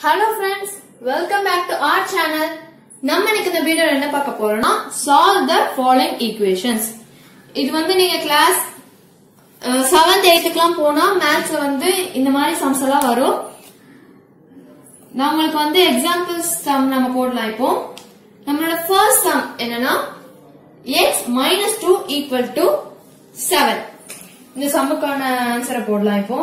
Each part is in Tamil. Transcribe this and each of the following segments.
Hello friends, welcome back to our channel. நம்ம இன்னைக்கு இந்த வீடியோல என்ன பார்க்க போறோம்னா solve the following equations. இது வந்து நீங்க கிளாஸ் 7th 8thக்குலாம் போனா மேத்ஸ்ல வந்து இந்த மாதிரி சம்ஸ் எல்லாம் வரும். நான் உங்களுக்கு வந்து எக்ஸாம்பிள்ஸ் சம் நம்ம போடலாம். இப்போ நம்மளோட ஃபர்ஸ்ட் சம் என்னன்னா x minus 2 equal to 7. இந்த சம்முக்கான ஆன்சரை போடலாம். இப்போ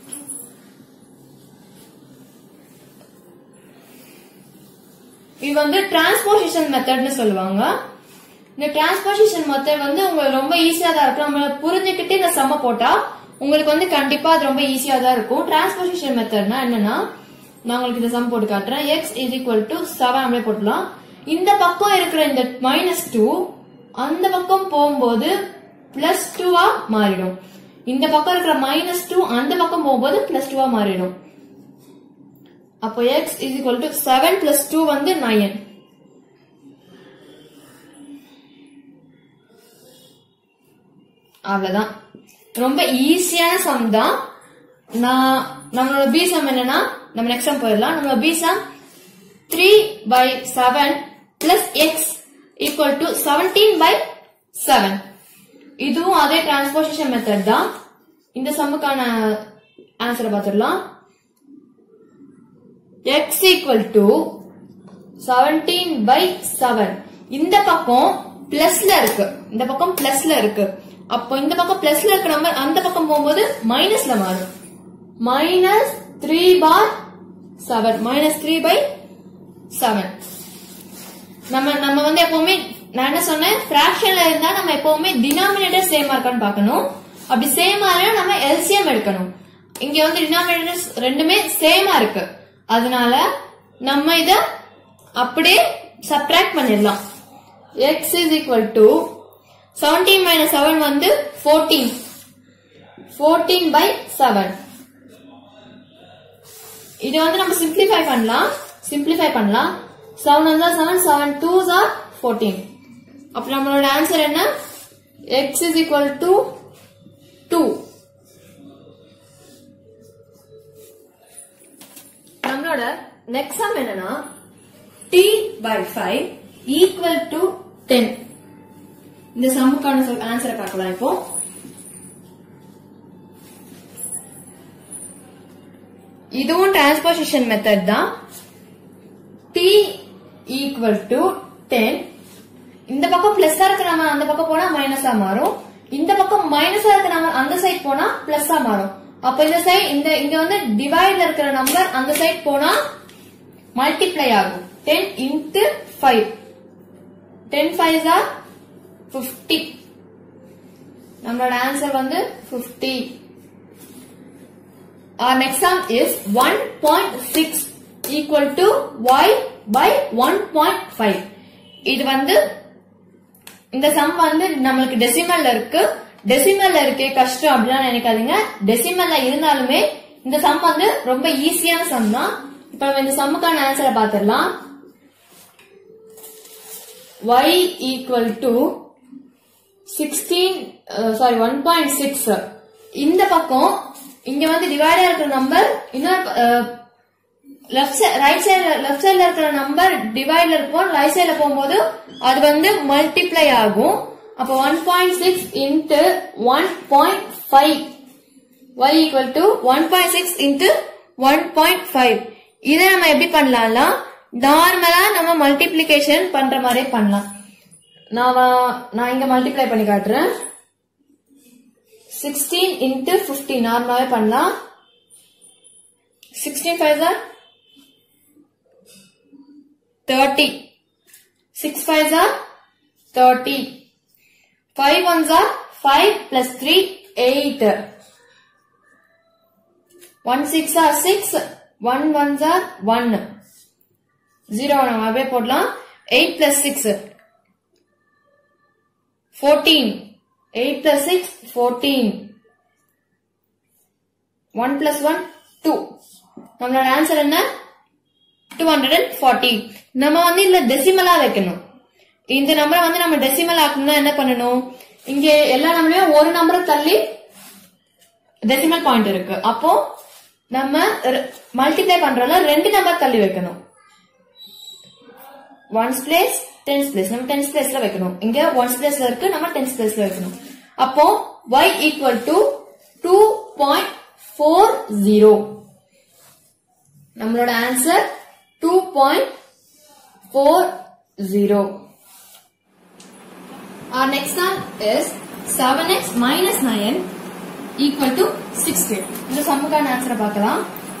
இது வந்து டிரான்ஸ்போசிஷன் மெத்தட்னு சொல்லுவாங்க. இந்த டிரான்ஸ்போசிஷன் மெத்தட் வந்து உங்களுக்கு ரொம்ப ஈஸியா தான் இருக்கும். நம்ம புரிஞ்சுக்கிட்டு இந்த சம்ம போட்டா உங்களுக்கு வந்து கண்டிப்பா அது ரொம்ப ஈஸியா தான் இருக்கும். டிரான்ஸ்போசிஷன் மெத்தட்னா என்னன்னா, நான் உங்களுக்கு இந்த சம் போட்டு காட்டுறேன். x is equal to 7 அப்படியே போடலாம். இந்த பக்கம் இருக்கிற இந்த -2 அந்த பக்கம் போகும்போது +2 மாறிடும். இந்த பக்கம் இருக்கிற -2 அந்த பக்கம் போகும்போது +2 மாறிடும். அப்போ x is equal to 7 plus 2 வந்து 9. அவ்வளவுதான். ரொம்ப ஈஸியான சம் தான். நம்மளோட b சம் என்னன்னா, நம்ம நெக்ஸ்ட் சம் போயிடலாம். நம்மளோட b sum 3/7 plus x equal to 17/7. இதுவும் அதே டிரான்ஸ்போசிஷன் மெத்தட் தான். இந்த சம்முக்கான ஆன்சரை பார்த்துடலாம். x equal to 17/7. இந்த பக்கம் பிளஸ்ல இருக்கு, இந்த பக்கம் பிளஸ்ல இருக்கு. அப்போ இந்த பக்கம் பிளஸ்ல இருக்க நம்பர் அந்த பக்கம் போகும்போது மைனஸ்ல மாறும். -3/7 -3/7. நம்ம வந்து எப்பவுமே நான் என்ன சொன்னேன், பிராக்ஷன்ல இருந்தா நம்ம எப்பவுமே டினாமினேட்டர் சேமா இருக்கான்னு பார்க்கணும். அப்படி சேமா இருந்தா நம்ம எல்சிஎம் எடுக்கணும். இங்க வந்து டினாமினேட்டர்ஸ் ரெண்டுமே சேமா இருக்கு. அதனால நம்ம இத அப்படியே சப்ட்ராக்ட் பண்ணிடலாம். x is equal to 17 minus 7 வந்து 14. 14/7. இது வந்து நம்ம சிம்பிளிஃபை பண்ணலாம். 7 1 7, 7 2s are 14. அப்ப நம்மளோட ஆன்சர் என்ன? x is equal to 2. நம்மளோட நெக்ஸ்ட் சம் என்னன்னா t/5 equal to 10. இந்த சம்முக்கான ஆன்சரை பார்க்கலாம். இப்போ இதுவும் டிரான்ஸ்போசிஷன் மெத்தட் தான். t equal to 10. இந்த பக்கம் பிளஸ்ஸா இருக்கிற நம்ம அந்த பக்கம் போனா மைனஸா மாறும். இந்த பக்கம் மைனஸா இருக்கிற நம்ம அந்த சைட் போனா பிளஸ்ஸா மாறும். அப்ப இந்த சைடு இங்க வந்து டிவைட்ல இருக்கிற நம்பர் அந்த சைடு போனா மல்டிப்ளை ஆகும். 10 into 5. 10 5s are 50. நம்மளோட ஆன்சர் வந்து 50. Our next sum is 1.6 equal to y by 1.5. இது வந்து இந்த சம் வந்து நம்மளுக்கு டெசிமல்ல இருக்கு. டெசிமல்ல இருக்கே கஷ்டம் அப்படிலாம் நினைக்காதீங்க. டெசிமல்ல இருந்தாலுமே இந்த சம் வந்து ரொம்ப ஈஸியான சம் தான். இப்ப நம்ம இந்த சம்முக்கான ஆன்சரை பார்த்திடலாம். y equal to 1.6. இந்த பக்கம் இங்க வந்து டிவைடா இருக்கிற நம்பர் இன்னொரு லெஃப்ட் சைடுல இருக்கிற நம்பர் டிவைட்ல இருக்கும். ரைட் சைடுல போகும்போது அது வந்து மல்டிப்ளை ஆகும். அப்ப 1.6 into 1.5 y equal to 1.6 into 1.5. இதை நம்ம எப்படி பண்ணலாம்னா, நார்மலா நம்ம மல்டிப்ளிகேஷன் பண்ற மாதிரியே பண்ணலாம். நான் இங்க மல்டிப்ளை பண்ணி காட்டுறேன். 16 into 50 நார்மலாவே பண்ணலாம். 16 5s are 30. 6 5s are 30. 5 1s are 5 plus 3 8. 1 6 are 6. 1 1s are 1. 0 நம்ம அப்படியே போடலாம். 8 plus 6 14. 8 plus 6 14. 1 plus 1 2. நம்மளோட ஆன்சர் என்ன? 240. நம்ம வந்து இல்ல டெசிமலா வைக்கணும். இந்த நம்பரை வந்து நம்ம டெசிமல் ஆக்கணும்னா என்ன பண்ணணும், இங்க எல்லா நம்பரையும் ஒரு நம்பரை தள்ளி டெசிமல் பாயிண்ட் இருக்கு. அப்போ நம்ம மல்டிப்ளை பண்றோம்ல 2 நம்பர் தள்ளி வைக்கணும். ஒன்ஸ் பிளேஸ் டென்ஸ் பிளேஸ் நம்ம டென்ஸ் பிளேஸ்ல வைக்கணும். இங்க ஒன்ஸ் பிளேஸ்ல இருக்கு, நம்ம டென்ஸ் பிளேஸ்ல வைக்கணும். அப்போ y equal to 2.40. நம்மளோட answer 2.40. Our next one is 7x minus 9 equal to 16. இந்த சம்முக்கான ஆன்சரை பார்க்கலாம்.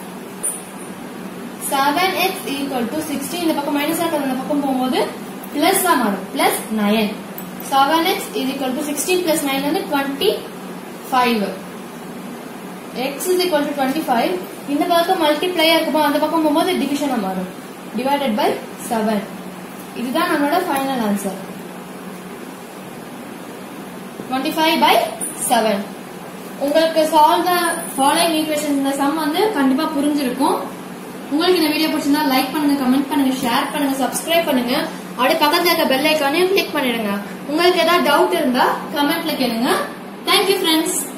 7x equal to 16. இந்த பக்கம் மைனஸ் ஆகிறது இந்த பக்கம் போகும்போது பிளஸ் தான் மாறும். Plus 9. 7x is equal to 16 plus 9 வந்து 25. x is equal to 25. இந்த பக்கம் மல்டிப்ளை இருக்குமா, அந்த பக்கம் போகும்போது டிவிஷனா மாறும். divided by 7. இதுதான் நம்மளோட ஃபைனல் ஆன்சர். 25 by 7. உங்களுக்கு solve the following equation இந்த சம் வந்து கண்டிப்பா புரிஞ்சிருக்கும். உங்களுக்கு இந்த வீடியோ பிடிச்சிருந்தா லைக் பண்ணுங்க, கமெண்ட் பண்ணுங்க, ஷேர் பண்ணுங்க, சப்ஸ்கிரைப் பண்ணுங்க. அப்படியே பக்கத்துல இருக்க பெல் ஐகானையும் கிளிக் பண்ணிடுங்க. உங்களுக்கு ஏதாவது டவுட் இருந்தா கமெண்ட்ல கேளுங்க. Thank you friends.